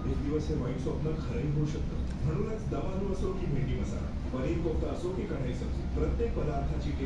एक दिवस हे वाईट स्वप्न खरंही होऊ शकतं. म्हणूनच दम आलू असो की भेंडी मसाला, पनीर कोफ्ता असो की कढई सब्जी, प्रत्येक पदार्थाची